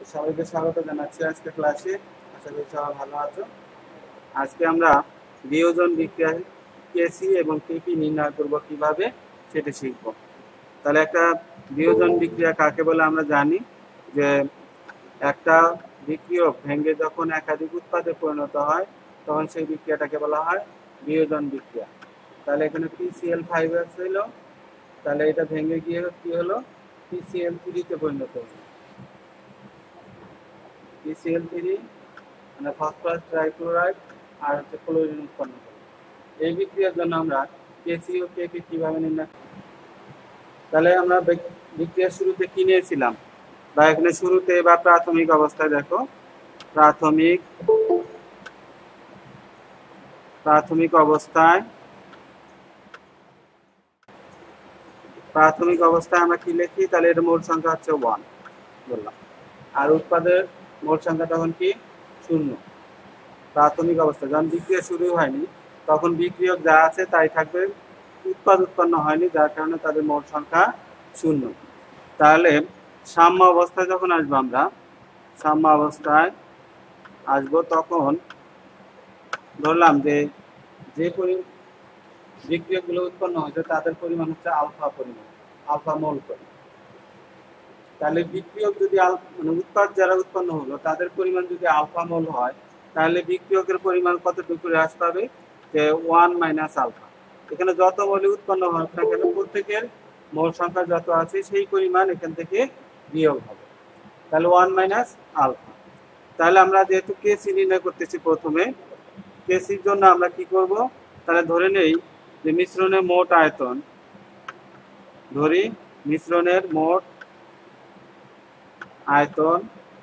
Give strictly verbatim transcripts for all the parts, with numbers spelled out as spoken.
সবাইকে স্বাগত জানাচ্ছি আজকে ক্লাসে। আশা করি সবাই ভালো আছো। আজকে আমরা বিয়োজন বিক্রিয়া কেসি এবং কেপি নির্ণয় করব কিভাবে সেটা শিখব। তাহলে একটা বিয়োজন বিক্রিয়া কাকে বলে আমরা জানি যে একটা বিক্রিয়ক ভেঙে যখন একাধিক উৎপাদে পরিণত হয় তখন সেই বিক্রিয়াটাকে বলা হয় বিয়োজন বিক্রিয়া। তাহলে এখানে পিসিএল ফাইভ ছিল, তাহলে এটা ভেঙে গিয়ে কি হলো পিসিএল থ্রিতে পরিণত হলো। পিসিএল থ্রি মানে ফসফরাস ট্রাইক্লোরাইড আর হচ্ছে ক্লোরিন উৎপন্ন করে। এই বিক্রিয়ার জন্য আমরা কেসি ও কেপি কিভাবে নির্ণয় করি? তাহলে আমরা বিক্রিয়ার শুরুতে কি নিয়েছিলাম, বা এখানে শুরুতে বা প্রাথমিক অবস্থায় দেখো, প্রাথমিক প্রাথমিক অবস্থায় প্রাথমিক অবস্থায় আমরা কি লিখি? তাহলে এর মোট সংখ্যা হচ্ছে ওয়ান বললাম, আর উৎপাদের মোট সংখ্যা তখন কি শূন্য। প্রাথমিক অবস্থা যখন বিক্রিয়া শুরু হয়নি তখন বিক্রিয়ক যা আছে তাই থাকবে, উৎপাদ উৎপন্ন হয়নি, যার কারণে তাদের মোট সংখ্যা শূন্য। তাহলে সাম্য অবস্থায় যখন আসবো আমরা সাম্য অবস্থায় আসবো তখন ধরলাম যে যে বিক্রিয়কগুলো উৎপন্ন হয়েছে তাদের পরিমাণ হচ্ছে আলফা পরিমাণ, আলফা মোল করে। তাহলে বিক্রিয়ক যদি মানে উৎপাদ যারা উৎপন্ন হলো তাদের পরিমাণ যদি আলফা মোল হয় তাহলে বিক্রিয়কের পরিমাণ কতটুকু হ্রাস পাবে? যে ওয়ান মাইনাস আলফা। এখানে যত মোলে উৎপন্ন হয় না কেন প্রত্যেকের মোল সংখ্যা যত আছে সেই পরিমাণ এখান থেকে বিয়োগ হবে, তাহলে ওয়ান মাইনাস আলফা। তাহলে আমরা যেহেতু কেসি নির্ণয় করতেছি, প্রথমে কেসির জন্য আমরা কি করব? তাহলে ধরে নেই যে মিশ্রণের মোট আয়তন, ধরি মিশ্রণের মোট আয়তন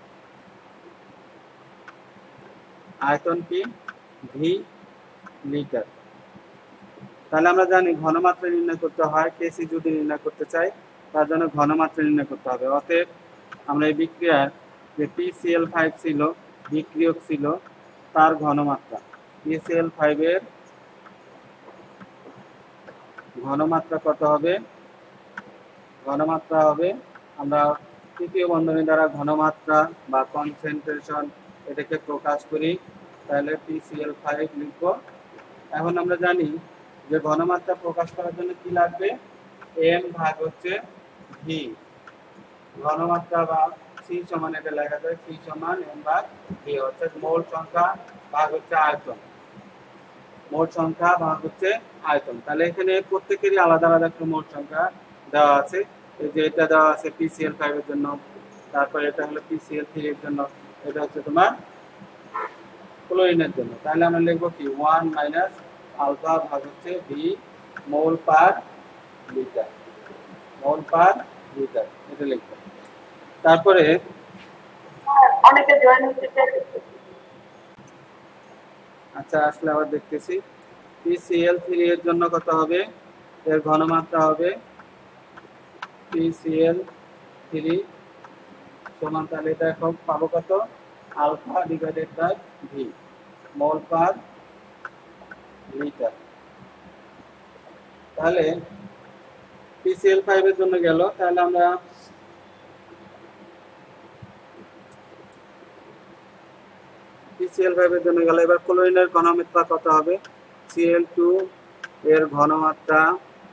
আয়তন কি ভি লিটার। তাহলে আমরা জানি ঘনমাত্রা নির্ণয় করতে হয়, কেসি যদি নির্ণয় করতে চাই তার জন্য ঘনমাত্রা নির্ণয় করতে হবে। অতএব আমরা এই বিক্রিয়ার যে পিসিএল ফাইভ ছিল বিক্রিয়ক ছিল তার ঘনমাত্রা, পিসিএল ফাইভ এর ঘনমাত্রা কত হবে? ঘনমাত্রা হবে, আমরা তৃতীয় বন্ধনী দ্বারা ঘনমাত্রা বা কনসেন্ট্রেশন এটাকে প্রকাশ করি, তাহলে পিসিএল ফাইভ লিখব। এখন আমরা জানি যে ঘনমাত্রা প্রকাশ করার জন্য কি লাগবে? এম ভাগ হচ্ছে ভি। ঘনমাত্রা বা সি সমান এটা লেখা যায় সি সমান এম ভাগ ভি, অর্থাৎ মোল সংখ্যা ভাগ হচ্ছে আয়তন, মোট সংখ্যা ভাগ হচ্ছে আয়তন। তাহলে এখানে প্রত্যেকেরই আলাদা আলাদা একটা মোট সংখ্যা দেওয়া আছে। এই যে এটা দেওয়া আছে পিসিএল ফাইভ এর জন্য, তারপরে এটা হলো পিসিএল থ্রি এর জন্য, এটা হচ্ছে তোমার ক্লোরিনের জন্য। তাহলে আমরা লিখবো কি ওয়ান মাইনাস আলফা ভাগ হচ্ছে V mole per litre, mole per litre এটা লিখবো। তারপরে অনেকে জয়েন হতে আচ্ছা আসলে আবার দেখতেছি পিসিএল থ্রি এর জন্য কত হবে? এর ঘনমাত্রা হবে পিসিএল থ্রি সমান, তাহলে এটা এখন পাবো কত? Alpha divided by V mole per litre. তাহলে পিসিএল ফাইভ এর জন্য গেল, তাহলে আমরা পিসিএল ফাইভ এর জন্য গেল। এবার ক্লোরিনের ঘনমাত্রা কত হবে? সিএল টু এর ঘনমাত্রা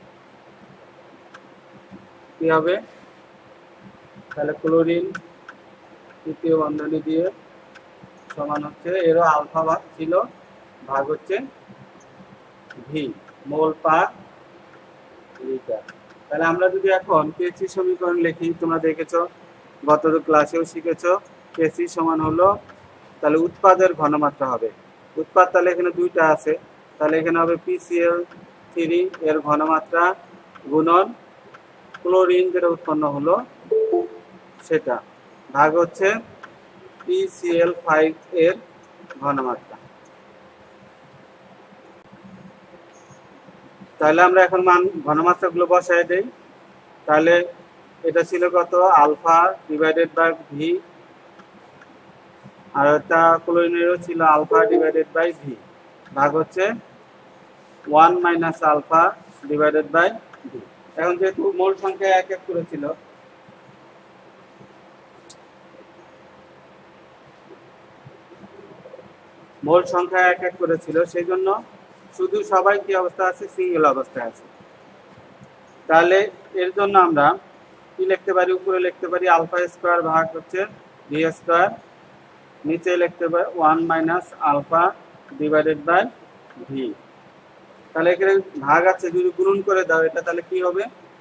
কি হবে? তাহলে ক্লোরিন তৃতীয় বন্ধনী দিয়ে সমান হচ্ছে এরও আলফা ভাগ ছিল ভাগ হচ্ছে ভি মোল পার লিটার। তাহলে আমরা যদি এখন কেসি সমীকরণ লিখি, তোমরা দেখেছো গত ক্লাসেও শিখেছো কেসি সমান হলো, তাহলে উৎপাদের ঘনমাত্রা হবে উৎপাদ, তাহলে এখানে দুইটা আছে, তাহলে এখানে হবে পিসিএল থ্রি এর ঘনমাত্রা গুণন ক্লোরিন যেটা উৎপন্ন হলো সেটা ভাগ হচ্ছে পিসিএল ফাইভ এর ঘনমাত্রা। তাহলে আমরা এখন মান ঘনমাত্রা গুলো বসাই দেই। তাহলে এটা ছিল কত? আলফা ডিভাইডেড বাই ভি, আর এটা ক্লোরিনেরও ছিল আলফা ডিভাইডেড বাই ভি ভাগ হচ্ছে one minus alpha divided by V. এখন যেহেতু মোল সংখ্যা এক এক করেছিল মোল সংখ্যা এক এক করে ছিল, সেই জন্য শুধু সবাই কি অবস্থা আছে, সিঙ্গেল অবস্থায় আছে। তাহলে এর জন্য আমরা কি লিখতে পারি, উপরে লিখতে পারি আলফা স্কোয়ার ভাগ হচ্ছে ভি স্কোয়ার, নিচে লিখতে পারি one minus alpha divided by V. তাহলে এখানে ভাগ আছে, যদি গুণন করে দাও এটা তাহলে কি হবে,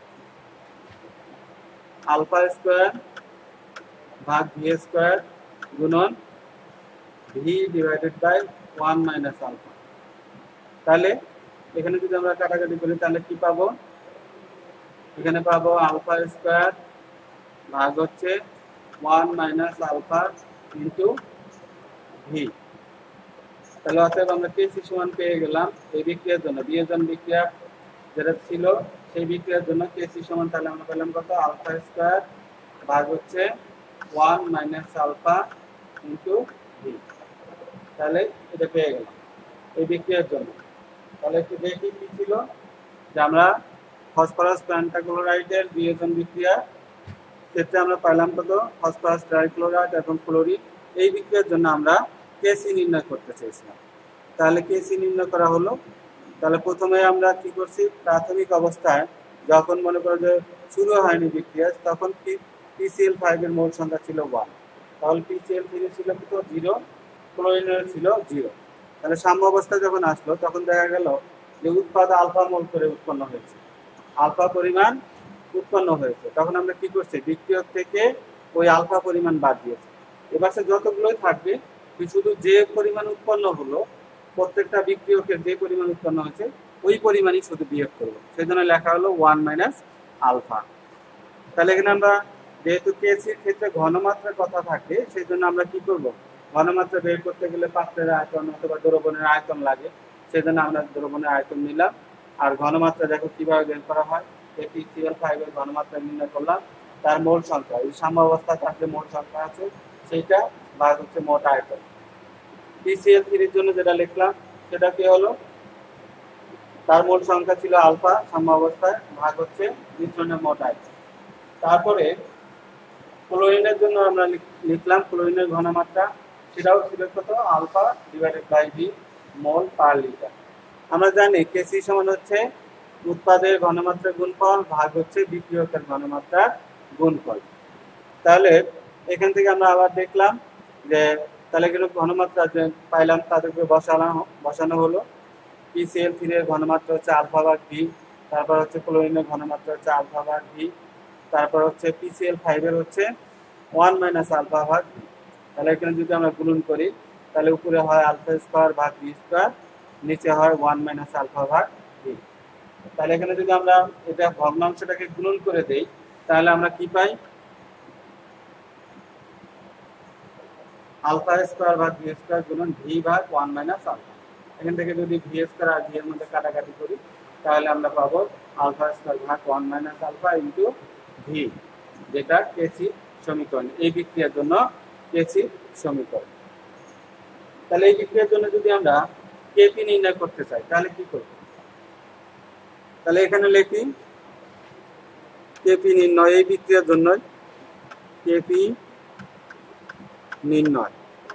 আলফা স্কোয়ার ভাগ ভি স্কোয়ার গুণন V divided by one minus alpha. তাহলে এখানে যদি আমরা কাটাকাটি করি তাহলে কি পাবো, এখানে পাবো আলফা স্কোয়ার ভাগ হচ্ছে one minus alpha into V. তাহলে অতএব আমরা কেসি সমান পেয়ে গেলাম এই বিক্রিয়ার জন্য, বিয়োজন বিক্রিয়া যেটা ছিল সেই বিক্রিয়ার জন্য কেসি সমান, তাহলে আমরা পেলাম কত, আলফা স্কোয়ার ভাগ হচ্ছে one minus alpha into V. তাহলে এটা পেয়ে গেলাম এই বিক্রিয়ার জন্য। তাহলে একটু দেখি কি ছিল, যে আমরা ফসফরাস পেন্টাক্লোরাইডের বিয়োজন বিক্রিয়া ক্ষেত্রে আমরা পাইলাম কত, ফসফরাস ট্রাইক্লোরাইড এবং ক্লোরিন, এই বিক্রিয়ার জন্য আমরা কেসি নির্ণয় করতে চেয়েছিলাম। তাহলে কেসি নির্ণয় করা হলো। তাহলে প্রথমে আমরা কি করছি, প্রাথমিক অবস্থায় যখন মনে করো যে শুরু হয়নি বিক্রিয়া, তখন পিসিএল ফাইভ এর মোল সংখ্যা ছিল ওয়ান, তাহলে পিসিএল থ্রি ছিল কত, জিরো, ক্লোরিনের ছিল জিরো। তাহলে সাম্য অবস্থা যখন আসলো তখন দেখা গেল যে উৎপাদ আলফা মোল করে উৎপন্ন হয়েছে, আলফা পরিমাণ উৎপন্ন হয়েছে। তখন আমরা কি করছি, বিক্রিয়ক থেকে ওই আলফা পরিমাণ বাদ দিয়েছি। এবার সে যতগুলোই থাকবে শুধু যে পরিমাণ উৎপন্ন হলো, প্রত্যেকটা বিক্রিয়কের যে পরিমাণ উৎপন্ন হয়েছে ওই পরিমাণই শুধু বিয়োগ করবো, সেই জন্য লেখা হলো ওয়ান মাইনাস আলফা। তাহলে এখানে আমরা যেহেতু কেসির ক্ষেত্রে ঘনমাত্রার কথা থাকে, সেই জন্য আমরা কি করব, ঘনমাত্রা বের করতে গেলে পাত্রের আয়তন অথবা দ্রবণের আয়তন লাগে, সেই জন্য আমরা দ্রবণের আয়তন নিলাম। আর ঘনমাত্রা দেখো কিভাবে বের করা হয়, পিসিএল ফাইভ এর ঘনমাত্রা নির্ণয় করলাম, তার মোল সংখ্যা, এই সাম্য অবস্থায় তার যে মোল সংখ্যা আছে সেইটা ভাগ হচ্ছে মোট আয়তন। পিসিএল থ্রির জন্য যেটা লিখলাম সেটা কি হলো, তার মোল সংখ্যা ছিল আলফা সাম্য অবস্থায় ভাগ হচ্ছে মিশ্রণের মোট আয়তন। তারপরে ক্লোরিনের জন্য আমরা লিখলাম ক্লোরিনের ঘনমাত্রা, সেটাও ছিল কত, alpha divided by V mole per litre. আমরা জানি কেসি সমান হচ্ছে উৎপাদের ঘনমাত্রা গুণফল ভাগ হচ্ছে বিক্রিয়কের ঘনমাত্রা গুণফল। তাহলে এখান থেকে আমরা আবার দেখলাম যে তাহলে কিন্তু ঘনমাত্রা যে পাইলাম তাদেরকে বসানো বসানো হলো। পিসিএল থ্রি এর ঘনমাত্রা হচ্ছে আলফা ভাগ ভি, তারপর হচ্ছে ক্লোরিনের ঘনমাত্রা হচ্ছে আলফা ভাগ ভি, তারপর হচ্ছে পিসিএল ফাইভ এর হচ্ছে ওয়ান মাইনাস আলফা ভাগ ভি। তাহলে এখানে যদি আমরা গুণন করি তাহলে উপরে হয় আলফা স্কোয়ার ভাগ ভি স্কোয়ার, নিচে হয় ওয়ান মাইনাস আলফা ভাগ ভি। তাহলে এখানে যদি আমরা এটা ভগ্নাংশটাকে গুণন করে দেই তাহলে আমরা কি পাই, আলফা স্কোয়ার ভাগ ভি স্কোয়ার গুণন ভি ভাগ ওয়ান মাইনাস আলফা। এখান থেকে যদি ভি স্কোয়ার আর ভি এর মধ্যে কাটাকাটি করি তাহলে আমরা পাবো আলফা স্কোয়ার ভাগ one minus alpha into V, যেটা কেসি সমীকরণ, এই বিক্রিয়ার জন্য কেসি সমীকরণ। তাহলে এই বিক্রিয়ার জন্য যদি আমরা কেপি নির্ণয় করতে চাই তাহলে কি করব, তাহলে এখানে লিখি কেপি নির্ণয়, এই বিক্রিয়ার জন্য কেপি নির্ণয়।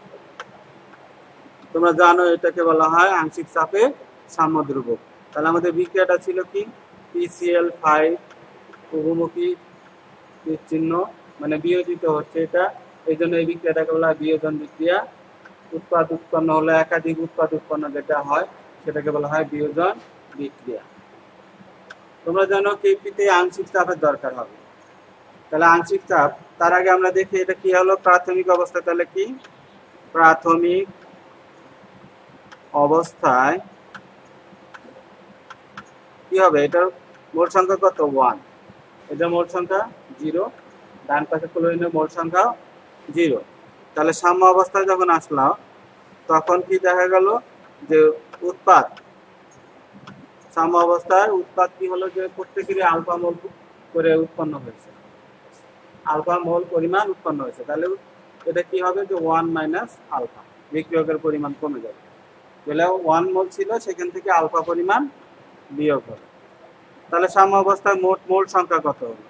তোমরা জানো এটাকে বলা হয় আংশিক চাপে সাম্যধ্রুবক। তাহলে আমাদের বিক্রিয়াটা ছিল কি, পিসিএল ফাইভ উভমুখী চিহ্ন মানে বিয়োজিত হচ্ছে এটা, এই জন্য এই বিক্রিয়াটাকে বলা হয় বিয়োজন বিক্রিয়া। উৎপাদ উৎপন্ন হলে একাধিক উৎপাদ উৎপন্ন যেটা হয় সেটাকে বলা হয় বিয়োজন বিক্রিয়া। তোমরা জানো কেপিতে আংশিক চাপের দরকার হবে, তাহলে আংশিক চাপ, তার আগে আমরা দেখি এটা কি হলো প্রাথমিক অবস্থা। তাহলে কি, প্রাথমিক অবস্থায় কি হবে, এটার মোল সংখ্যা কত, ওয়ান, এটার মোল সংখ্যা জিরো, ডান পাশে ক্লোরিনের মোল সংখ্যা জিরো। তাহলে সাম্য অবস্থায় যখন আসলাম তখন কি দেখা গেল যে উৎপাদ, সাম্য অবস্থায় উৎপাদ কি হলো, যে প্রত্যেকেরই আলফা মোল করে উৎপন্ন হয়েছে, আলফা মোল পরিমাণ উৎপন্ন হয়েছে। তাহলে এটা কি হবে, যে ওয়ান মাইনাস আলফা, বিক্রিয়কের পরিমাণ কমে যাবে, তাহলে ওয়ান মোল ছিল সেখান থেকে আলফা পরিমাণ বিয়োগ হবে। তাহলে সাম্য অবস্থায় মোট মোল সংখ্যা কত হলো,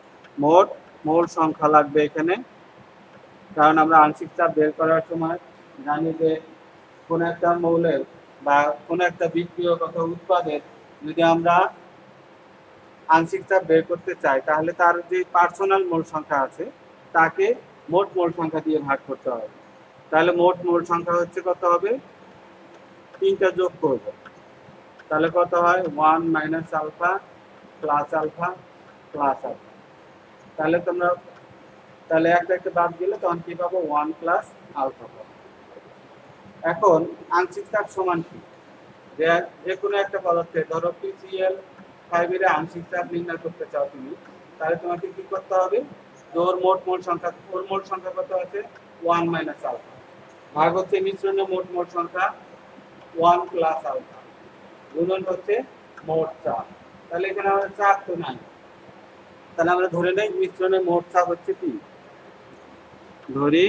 মোট মোল সংখ্যা লাগবে এখানে, কারণ আমরা আংশিক চাপ বের করার সময় জানি যে কোন একটা মৌলের বা কোন একটা বিক্রিয়ক অথবা উৎপাদের যদি আমরা আংশিক চাপ বের করতে চাই তাহলে তার যে পার্সোনাল মোল সংখ্যা আছে তাকে মোট মোল সংখ্যা দিয়ে ভাগ করতে হবে। তাহলে মোট মোল সংখ্যা হচ্ছে কত হবে, তিনটা যোগ করব, তাহলে কত হয় one minus alpha plus alpha plus alpha. তাহলে তোমরা তাহলে একটা একটা বাদ দিলে তখন কি পাবো, ওয়ান প্লাস আলফা পাবো। এখন আংশিক চাপ সমান কি, যে যে কোনো একটা পদার্থে ধরো পিসিএল ফাইভ এর আংশিক চাপ নির্ণয় করতে চাও তুমি, তাহলে তোমাকে কি করতে হবে, ওর মোট মোল সংখ্যা, ওর মোট সংখ্যা কত আছে ওয়ান মাইনাস আলফা, ভাগ হচ্ছে মিশ্রণের মোট মোট সংখ্যা ওয়ান প্লাস আলফা, গুণন হচ্ছে মোট চাপ। তাহলে এখানে আমাদের চাপ তো নাই, তাহলে আমরা ধরে নেই মিশ্রণের মোট চাপ হচ্ছে কি, ধরি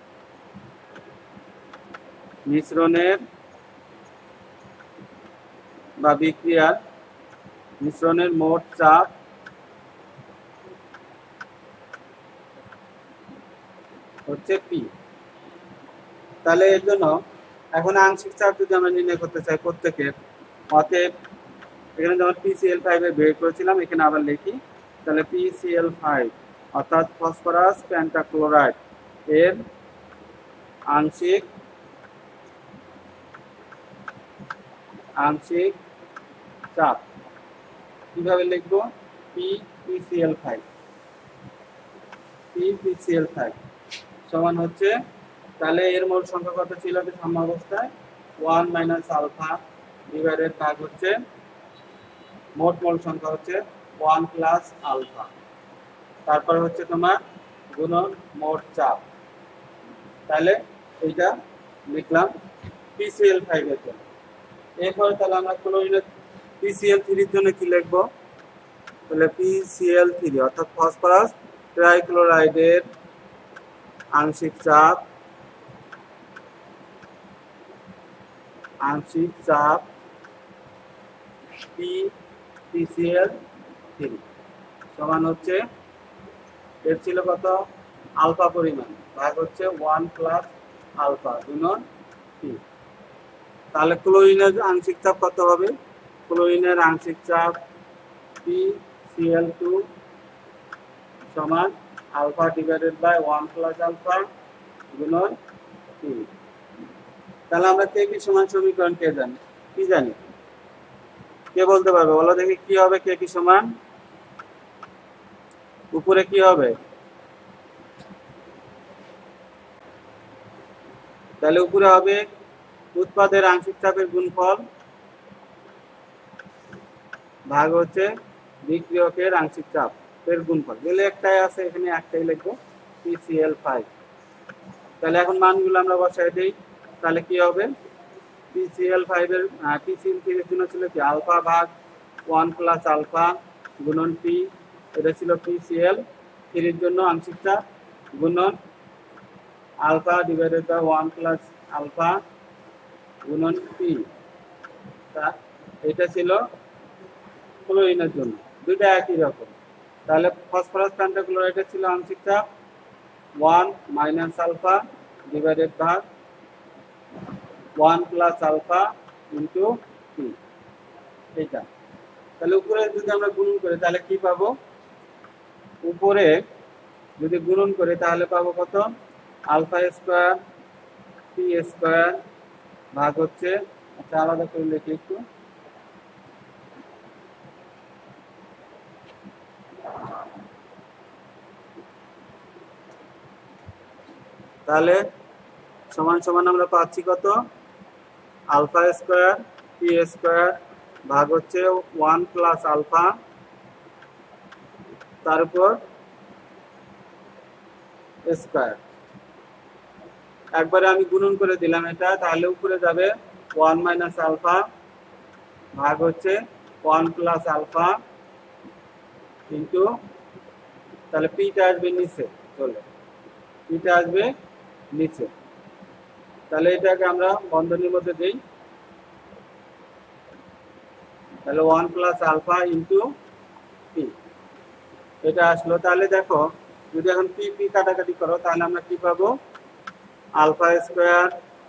মিশ্রণের বা বিক্রিয়ার মিশ্রণের মোট চাপ হচ্ছে পি। তাহলে এর জন্য এখন আংশিক চাপ যদি আমরা নির্ণয় করতে চাই প্রত্যেকের, অতএব এখানে যখন পিসিএল ফাইভ এ বের করেছিলাম এখানে আবার লিখি, তাহলে পিসিএল ফাইভ অর্থাৎ ফসফরাস পেন্টাক্লোরাইড এর আংশিক আংশিক চাপ কিভাবে লিখবো, P PCL five P PCL five সমান হচ্ছে, তাহলে এর মোল সংখ্যা কত ছিল সাম্য অবস্থায়, ওয়ান মাইনাস আলফা ডিভাইডেড ভাগ হচ্ছে মোট মোল সংখ্যা হচ্ছে ওয়ান প্লাস আলফা, তারপর হচ্ছে তোমার গুণন মোট চাপ। তাহলে এইটা লিখলাম পিসিএল ফাইভ এর জন্য। এরপরে তাহলে আমরা ক্লোরিনের পিসিএল থ্রি এর জন্য কি লিখবো, তাহলে পিসিএল থ্রি অর্থাৎ ফসফরাস ট্রাইক্লোরাইডের আংশিক চাপ আংশিক চাপ পি পিসিএল থ্রি সমান হচ্ছে, এর ছিল কত আলফা পরিমাণ, ভাগ হচ্ছে ওয়ান প্লাস আলফা গুণন পি। তাহলে ক্লোরিনের আংশিক চাপ কত হবে, ক্লোরিনের আংশিক চাপ পি সিএল টু সমান alpha divided by one plus alpha গুণন পি। তাহলে আমরা কে কি সমান সমীকরণ কে জানি, কি জানি, কে বলতে পারবে বলো দেখি কি হবে, কে কি সমান, উপরে কি হবে, তাহলে উপরে হবে উৎপাদের আংশিক চাপের গুণফল ভাগ হচ্ছে বিক্রিয়কের আংশিক চাপ এর গুণফল, বলে একটাই আছে এখানে একটাই লিখবো পিসিএল ফাইভ। তাহলে এখন মানগুলো আমরা বসাই দিই, তাহলে কি হবে, পিসিএল ফাইভ এর পিসিএল থ্রি এর জন্য ছিল কি আলফা ভাগ ওয়ান প্লাস আলফা গুণন পি, এটা ছিল পিসিএল থ্রি এর জন্য আংশিক চাপ গুণন alpha divided by one plus alpha গুণন পি। তা এটা ছিল ক্লোরিনের জন্য, দুইটা একই রকম। তাহলে ফসফরাস পেন্টাক্লোরাইডের ছিল আংশিক চাপ one minus alpha divided by one plus alpha into P, এইটা। তাহলে উপরে যদি আমরা গুণন করি তাহলে কি পাবো, উপরে যদি গুণন করি তাহলে পাবো কত, আলফা স্কোয়ার পি স্কোয়ার ভাগ হচ্ছে, আচ্ছা আলাদা করে লিখি একটু, তাহলে সমান সমান আমরা পাচ্ছি কত, আলফা স্কোয়ার পি স্কোয়ার ভাগ হচ্ছে ওয়ান প্লাস আলফা, তার উপর স্কোয়ার, একবারে আমি গুণন করে দিলাম এটা, তাহলে উপরে যাবে ওয়ান মাইনাস আলফা ভাগ হচ্ছে ওয়ান প্লাস আলফা ইন্টু, তাহলে পিটা আসবে নিচে, চলে পিটা আসবে নিচে, তাহলে এটাকে আমরা বন্ধনীর মধ্যে দিই, তাহলে one plus alpha into P এটা আসলো। তাহলে দেখো যদি এখন পি পি কাটাকাটি করো তাহলে আমরা কি পাবো, alpha square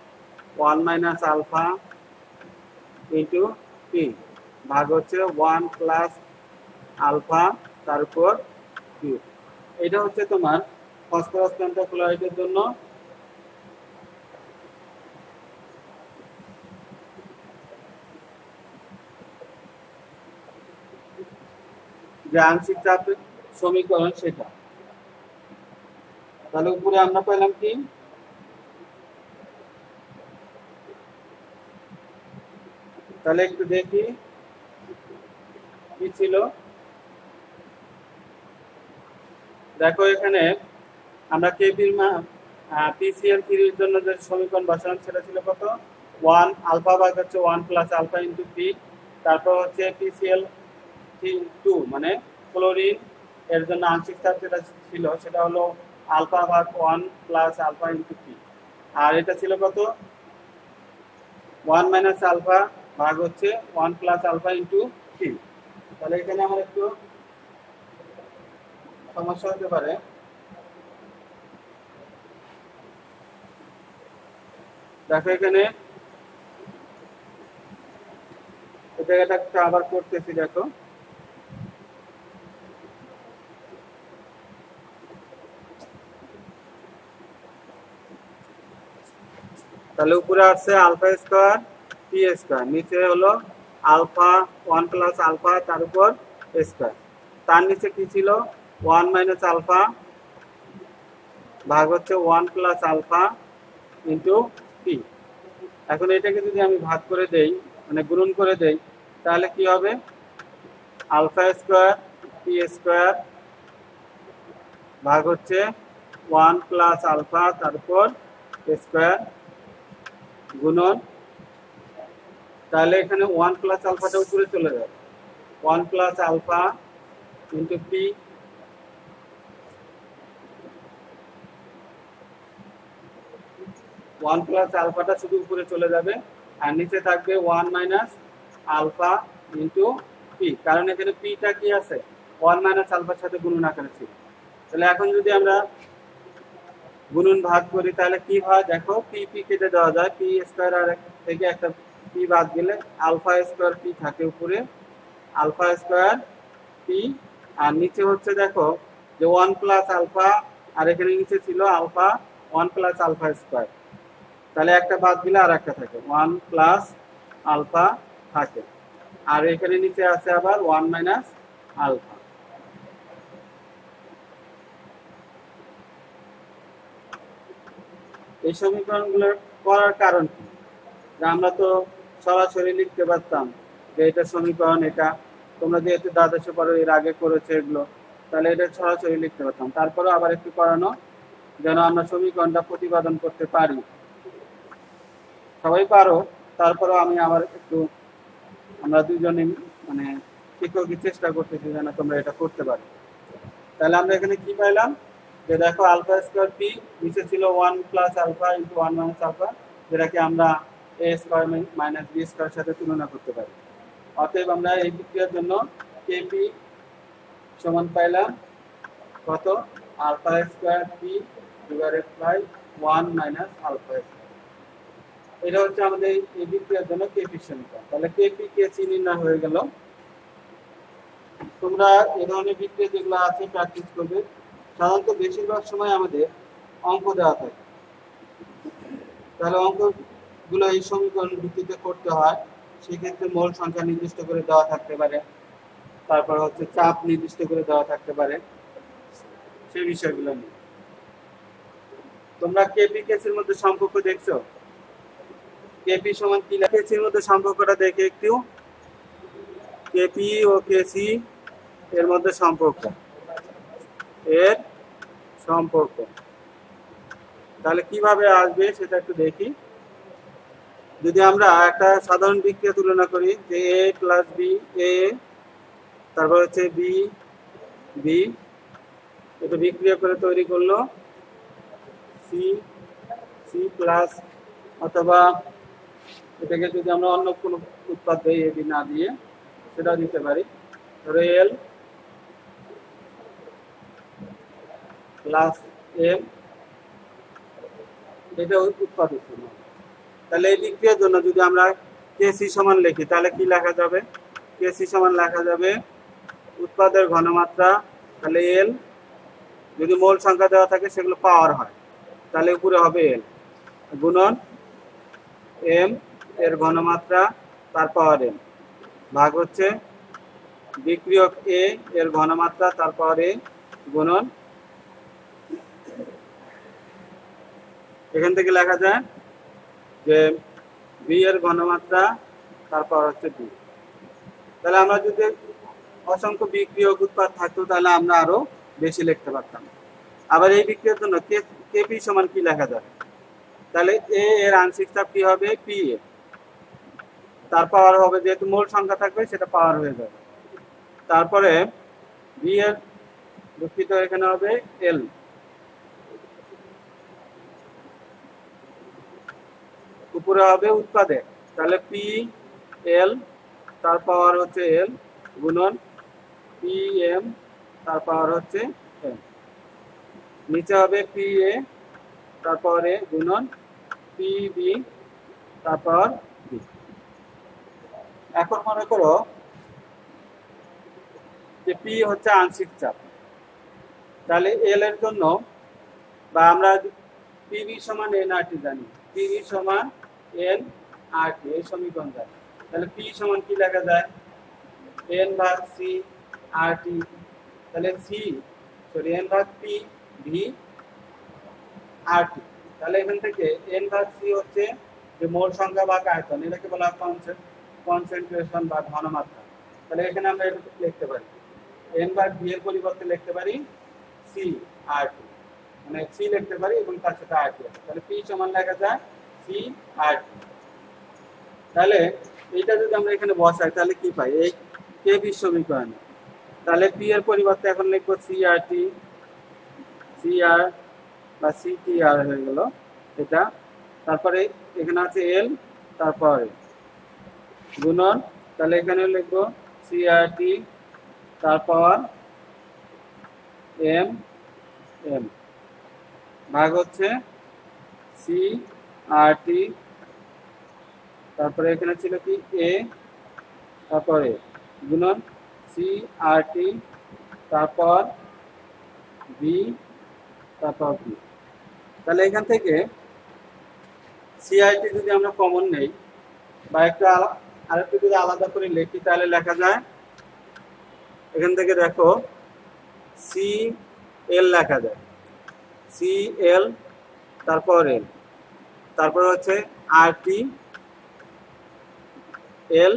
one minus alpha into P ভাগ হচ্ছে ওয়ান প্লাস আলফা তার উপর কিউ। এটা হচ্ছে তোমার ফসফরাস পেন্টাক্লোরাইডের জন্য যে আংশিক চাপ সমীকরণ সেটা। তাহলে উপরে আমরা পেলাম কি, তাহলে একটু দেখি কি ছিল। দেখো এখানে আমরা কেপির পিসিএল থ্রির জন্য যে সমীকরণ বসালাম সেটা ছিল কত, ওয়ান আলফা ভাগ হচ্ছে one plus alpha into P, তারপর হচ্ছে পিসিএল টু মানে ক্লোরিন এর জন্য আংশিক চাপ যেটা ছিল সেটা হলো আলফা ভাগ one plus alpha into P, আর এটা ছিল কত ওয়ান মাইনাস আলফা ভাগ হচ্ছে one plus alpha into P. তাহলে এখানে আমার একটু সমস্যা হতে পারে। দেখো এখানে এই জায়গাটা আবার করতেছি, দেখো তাহলে উপরে আসছে আলফা স্কোয়ার পি স্কোয়ার, নিচে হলো আলফা ওয়ান প্লাস আলফা তার উপর স্কোয়ার, তার নিচে কি ছিল ওয়ান মাইনাস আলফা ভাগ হচ্ছে one plus alpha into P. এখন এটাকে যদি আমি ভাগ করে দেই মানে গুণন করে দেই তাহলে কি হবে, আলফা স্কোয়ার পি স্কোয়ার ভাগ হচ্ছে ওয়ান প্লাস আলফা তারপর স্কোয়ার গুণন, তাহলে এখানে ওয়ান প্লাস আলফাটা উপরে চলে যাবে, one plus alpha into P one plus আলফাটা শুধু উপরে চলে যাবে আর নিচে থাকবে one minus alpha into P, কারণ এখানে পিটা কি আছে ওয়ান মাইনাস আলফার সাথে গুণন আকারে ছিল। তাহলে এখন যদি আমরা গুণন ভাগ করি তাহলে কি হয়, দেখো পি পি কেটে দেওয়া যায়, পি স্কোয়ার আর থেকে একটা পি বাদ গেলে আলফা স্কোয়ার পি থাকে উপরে, আলফা স্কোয়ার পি আর নিচে হচ্ছে দেখো যে ওয়ান প্লাস আলফা আর এখানে নিচে ছিল alpha one plus alpha square, তাহলে একটা বাদ দিলে আর একটা থাকে ওয়ান প্লাস আলফা থাকে, আর এখানে নিচে আছে আবার ওয়ান মাইনাস আলফা। এই সমীকরণগুলো করার কারণ কি, আমরা তো সরাসরি লিখতে পারতাম যে এটা সমীকরণ, এটা তোমরা যেহেতু দ্বাদশে পড়ো এর আগে করেছে এগুলো, তাহলে এটা সরাসরি লিখতে পারতাম, তারপরেও আবার একটু করানো যেন আমরা সমীকরণটা প্রতিপাদন করতে পারি। সবাই পারো, তারপরেও আমি আবার একটু আমরা দুজনে মানে শিক্ষকই চেষ্টা করতেছি যেন তোমরা এটা করতে পারো। তাহলে আমরা এখানে কি পাইলাম যে দেখো আলফা স্কোয়ার পি নিচে ছিল one plus alpha into one minus alpha, যেটাকে আমরা A square minus B square সাথে তুলনা করতে পারি। অতএব আমরা এই বিক্রিয়ার জন্য কেপি সমান পাইলাম কত, alpha square P divided by one minus alpha square. এটা হচ্ছে আমাদের এই বিক্রিয়ার জন্য কেপি সমীকরণ। তাহলে কেপি কেসি নির্ণয় হয়ে গেল। তোমরা এই ধরনের বিক্রিয়া যেগুলো আছে প্র্যাকটিস করবে, সাধারণত বেশিরভাগ সময় আমাদের অঙ্ক দেওয়া থাকে, তাহলে অঙ্কগুলো এই সমীকরণ ভিত্তিতে করতে হয়, সেক্ষেত্রে মোল সংখ্যা নির্দিষ্ট করে দেওয়া থাকতে পারে, তারপর হচ্ছে চাপ নির্দিষ্ট করে দেওয়া থাকতে পারে, সেই বিষয়গুলো নিয়ে। তোমরা কেপি কেসির মধ্যে সম্পর্ক দেখছো, কেপি সমান কি, কেসির মধ্যে সম্পর্কটা দেখে একটু, কেপি ও কেসি এর মধ্যে সম্পর্ক, এর সম্পর্ক তাহলে কিভাবে আসবে সেটা একটু দেখি। যদি আমরা একটা সাধারণ বিক্রিয়া তুলনা করি যে এ প্লাস বি, এ তারপর হচ্ছে বি বি, এটা বিক্রিয়া করে তৈরি করলো সি সি প্লাস, অথবা এটাকে যদি আমরা অন্য কোনো উৎপাদ দিই এ বি না দিয়ে সেটাও দিতে পারি, ধরো এল প্লাস এম, এটা উৎপাদ উৎপন্ন। তাহলে এই বিক্রিয়ার জন্য যদি আমরা কেসি সমান লিখি তাহলে কি লেখা যাবে? কেসি সমান লেখা যাবে উৎপাদের ঘনমাত্রা, তাহলে এল, যদি মোল সংখ্যা দেওয়া থাকে সেগুলো পাওয়ার হয় তাহলে উপরে হবে এল, গুণন এম এর ঘনমাত্রা তার পাওয়ার এম, ভাগ হচ্ছে বিক্রিয়ক এ এর ঘনমাত্রা তার পাওয়ার এ, গুণন এখান থেকে লেখা যায় যে বি এর ঘনমাত্রা তার পাওয়ার হচ্ছে বি। তাহলে আমরা যদি অসংখ্য বিক্রিয়ক উৎপাদ থাকতো তাহলে আমরা আরো বেশি লিখতে পারতাম। আবার এই বিক্রিয়ার জন্য কেপি সমান কি লেখা যায়? তাহলে এ এর আংশিক চাপ কি হবে? পি এ, তার পাওয়ার হবে, যেহেতু মোল সংখ্যা থাকবে সেটা পাওয়ার হয়ে যাবে। তারপরে বি এর দুঃখিত এখানে হবে এল, উপরে হবে উৎপাদে, তাহলে পি এল তার পাওয়ার হচ্ছে এল, গুণন পি এম তার পাওয়ার হচ্ছে এম, নিচে হবে পি এ তার পাওয়ার এ, গুণন পি বি তার পাওয়ার বি। এখন মনে করো যে পি হচ্ছে আংশিক চাপ, তাহলে এল এর জন্য, বা আমরা পিভি সমান এন আর টি জানি, পিভি সমান এন আর টি এই সমীকরণ জানি, তাহলে পি সমান কি লেখা যায়? এন ভাগ সি আর টি, তাহলে সি সরি এন ভাগ পি ভি আর টি, তাহলে এখান থেকে এন ভাগ সি হচ্ছে যে মোল সংখ্যা বা আয়তন, এটাকে বলা হয় কনসেন্ট্রেশন বা ঘনমাত্রা, তাহলে এখানে আমরা এটা লিখতে পারি এন ভাগ ভি এর পরিবর্তে লিখতে পারি সি আর টি, মানে সি লিখতে পারি এবং তার সাথে আর টি, তাহলে পি সমান লেখা যায় সি আর টি। তাহলে এইটা যদি আমরা এখানে বসাই তাহলে কি পাই? এই কে বি সমীকরণে, তাহলে পি এর পরিবর্তে এখন লিখবো সি আর টি, সি আর বা সি টি আর হয়ে গেল এটা, তারপরে এখানে আছে এল তারপরে গুণন, তাহলে এখানে লিখবো সি আর টি তারপর এম এম, ভাগ হচ্ছে সি আর টি, তারপরে এখানে ছিল কি এ তারপরে গুণন সি আর টি তারপর বি তারপর বি। তাহলে এখান থেকে সি আর টি যদি আমরা কমন নেই বা একটা আরেকটু যদি আলাদা করে লিখি তাহলে লেখা যায়, এখান থেকে দেখো সি এল লেখা যায়, সি এল তারপর এল, তারপর হচ্ছে আর টি এল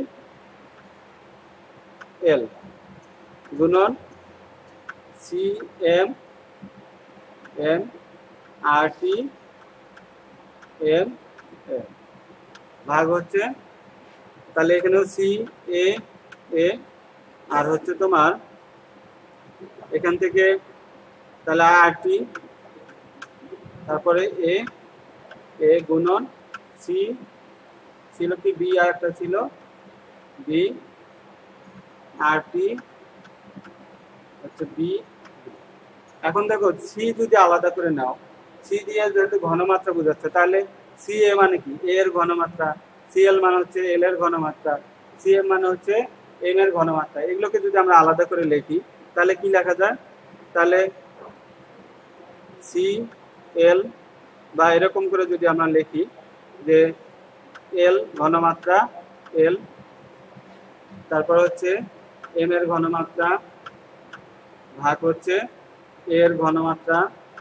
এল, গুণন C M M R T M M, ভাগ হচ্ছে, তাহলে এখানেও সি এ এ, আর হচ্ছে তোমার এখান থেকে তাহলে আর টি তারপরে এ এ গুণন সি ছিল কি বি আর একটা ছিল বি আর টি হচ্ছে বি। এখন দেখো সি যদি আলাদা করে নাও, সি দিয়ে যেহেতু ঘনমাত্রা বোঝাচ্ছে তাহলে সি এ মানে কি? এ এর ঘনমাত্রা, সি এল মানে হচ্ছে এল এর ঘনমাত্রা, সি এম মানে হচ্ছে এম এর ঘনমাত্রা, এগুলোকে যদি আমরা আলাদা করে লিখি তাহলে কি লেখা যায়? তাহলে সি এল বা এরকম করে যদি আমরা লিখি যে এল ঘনমাত্রা এল, তারপর হচ্ছে এম এর ঘনমাত্রা ভাগ হচ্ছে এর ঘনমাত্রা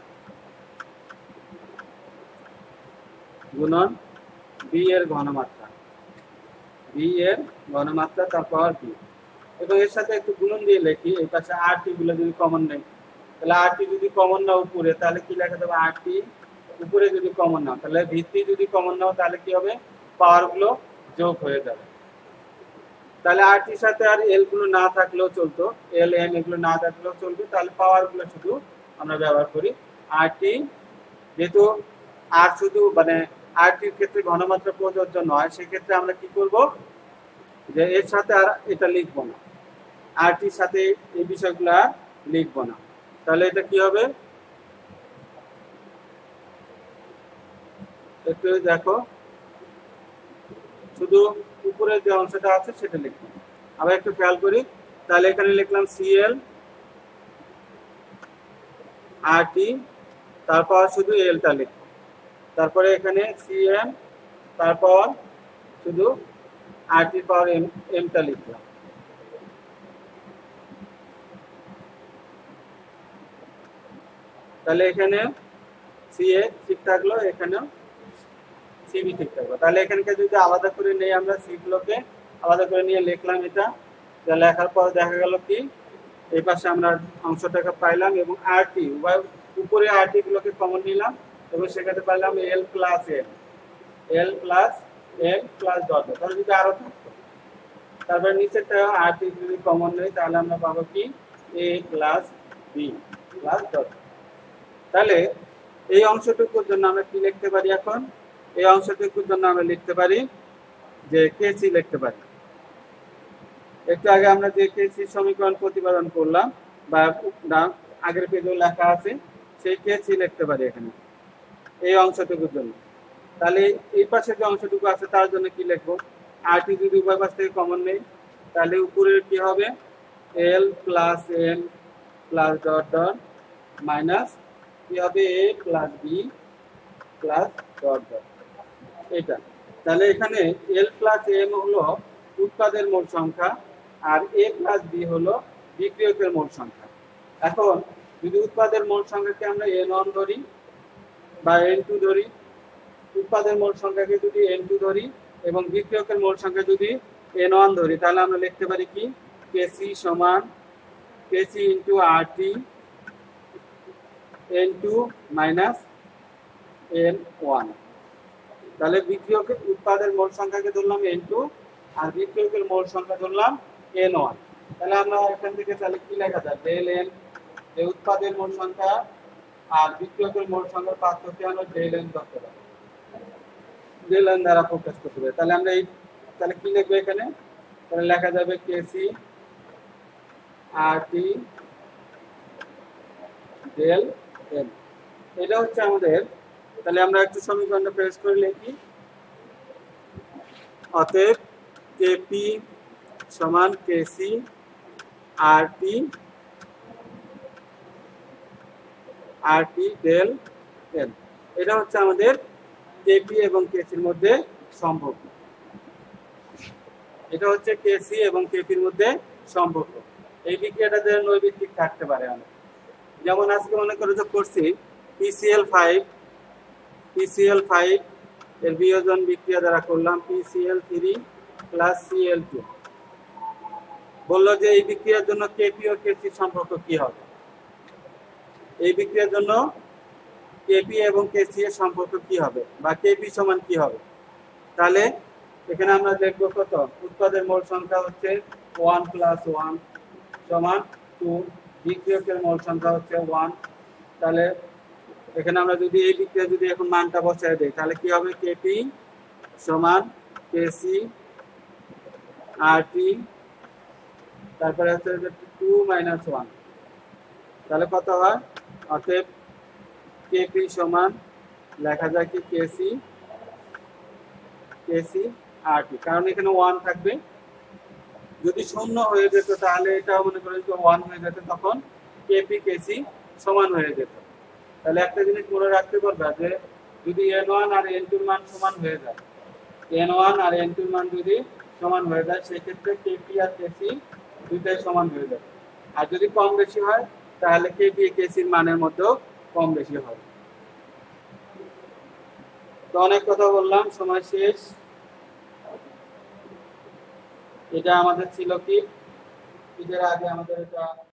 গুণন বি এর ঘনমাত্রা, বি এর ঘনমাত্রা তারপর বি, এবং এর সাথে একটু গুণন দিয়ে লিখি এই পাশে আর টি গুলো যদি কমন নেই, তাহলে আর টি যদি কমন নাও উপরে তাহলে কি লেখা যাবে? আর টি উপরে যদি কমন নাও তাহলে ভিত্তি যদি কমন নাও তাহলে কি হবে? পাওয়ার গুলো যোগ হয়ে যাবে, তাহলে আর টির সাথে আর এল গুলো না থাকলেও চলতো, এল এম এগুলো না থাকলেও চলবে, তাহলে পাওয়ার গুলো শুধু আমরা ব্যবহার করি আর টি, যেহেতু আর শুধু মানে আর টির ক্ষেত্রে ঘনমাত্রা প্রযোজ্য নয়, সেক্ষেত্রে আমরা কি করব যে এর সাথে আর এটা লিখবো না, আর টির সাথে এই বিষয়গুলো লিখবো না, তাহলে এটা কি হবে একটু দেখো, শুধু উপরে যে অংশটা আছে সেটা লিখবো। আবার একটু খেয়াল করি, তাহলে এখানে লিখলাম সিএল আর টি, তারপর শুধু এলটা লিখব, তারপরে এখানে সিএম, তারপর শুধু আর টি পাওয়ার এম এমটা লিখলাম। তাহলে এখানে সিএ ঠিক থাকলো, এখানেও সিবি ঠিক থাকলো। তাহলে এখানকে যদি আলাদা করে নেই, আমরা সি গুলোকে আলাদা করে নিয়ে লিখলাম এটা, লেখার পর দেখা গেল কি এই পাশে আমরা অংশটাকে পাইলাম এবং আর টি উভয় উপরে আর টি গুলোকে কমন নিলাম এবং সেখানে পাইলাম L plus M, L plus M plus dot. তাহলে যদি আরো থাকতো, তারপরে নিচেরটা আর টি যদি কমন নেই তাহলে আমরা পাবো কি A plus B plus dot. তাহলে এই অংশটুকুর জন্য আমরা কি লিখতে পারি? এখন এই অংশটুকুর জন্য আমরা লিখতে পারি যে কেসি লিখতে পারি। একটু আগে আমরা যে কেসি সমীকরণ প্রতিপাদন করলাম বা আগের পেজেও লেখা আছে, সেই কেসি লিখতে পারি এখানে এই অংশটুকুর জন্য। তাহলে এই পাশে যে অংশটুকু আছে তার জন্য কি লিখবো? আর টি যদি উভয় পাশ থেকে কমন নেই তাহলে উপরের কি হবে L plus M plus dot dot minus কি হবে A plus B plus dot dot এটা। তাহলে এখানে এল প্লাস এম হলো উৎপাদের মোট সংখ্যা আর এ প্লাস বি হলো বিক্রিয়কের মোট সংখ্যা। এখন যদি উৎপাদের মোট সংখ্যাকে আমরা এন ওয়ান ধরি বা এন টু ধরি, উৎপাদের মোট সংখ্যাকে যদি এন টু ধরি এবং বিক্রিয়কের মোট সংখ্যা যদি এন ওয়ান ধরি, তাহলে আমরা লিখতে পারি কি কেসি সমান KC into R T N two minus N one. তাহলে বিক্রিয়কের উৎপাদের মোট সংখ্যাকে ধরলাম এন টু আর বিক্রিয়কের মোট সংখ্যা ধরলাম এন ওয়ান। তাহলে আমরা এখান থেকে তাহলে কি লেখা যায়? ডেল এন, এই উৎপাদের মোট সংখ্যা আর বিক্রিয়কের মোট সংখ্যার পার্থক্য আমরা ডেল এন ধরতে পারি, ডেল এন দ্বারা প্রকাশ করতে পারি। তাহলে আমরা এই তাহলে কি লিখবো এখানে? তাহলে লেখা যাবে কেসি আর টি ডেল এন। এটা হচ্ছে আমাদের। তাহলে আমরা একটু সমীকরণটা প্রেস করে লিখি, অতএব কেপি সমান কেসি আর টি আর টি ডেল এন। এটা হচ্ছে আমাদের কেপি এবং কেসির মধ্যে সম্পর্ক। এটা হচ্ছে কেসি এবং কেপির মধ্যে সম্পর্ক। এই বিক্রিয়াটা নৈবিত্তিক থাকতে পারে অনেক, যেমন আজকে মনে করে যে করছি পিসিএল ফাইভ পিসিএল ফাইভ এর বিয়োজন বিক্রিয়া দ্বারা করলাম PCL three plus CL two. বললো যে এই বিক্রিয়ার জন্য কেপি ও কেসি সম্পর্ক কি হবে? এই বিক্রিয়ার জন্য কেপি এবং কেসি এর সম্পর্ক কি হবে বা কেপি সমান কি হবে? তাহলে এখানে আমরা দেখবো কত, উৎপাদের মোট সংখ্যা হচ্ছে ওয়ান প্লাস ওয়ান সমান টু, বিক্রিয়কের মোট সংখ্যা হচ্ছে ওয়ান। তাহলে এখানে আমরা যদি এই বিক্রিয়া যদি এখন মানটা বসায় দেই তাহলে কি হবে? কেপি সমান কেসি আর টি, তারপরে হচ্ছে টু মাইনাস ওয়ান, তাহলে কত হয়? অতএব কেপি সমান লেখা যায় কি কেসি কেসি আর টি, কারণ এখানে ওয়ান থাকবে। যদি শূন্য হয়ে যেত তাহলে এটা মনে করেন যে ওয়ান হয়ে যেত, তখন কেপি কেসি সমান হয়ে যেত। তাহলে একটা জিনিস মনে রাখতে পারবে যে যদি এন ওয়ান আর এন টুর মান সমান হয়ে যায়, এন ওয়ান আর এন টুর মান যদি সমান হয়ে যায় সেক্ষেত্রে কেপি আর কেসি দুইটাই সমান হয়ে যাবে। আর যদি কম বেশি হয় তাহলে কেপি কেসির মানের মধ্যেও কম বেশি হবে। তো অনেক কথা বললাম, সময় শেষ। এটা আমাদের ছিল কি, ঈদের আগে আমাদের এটা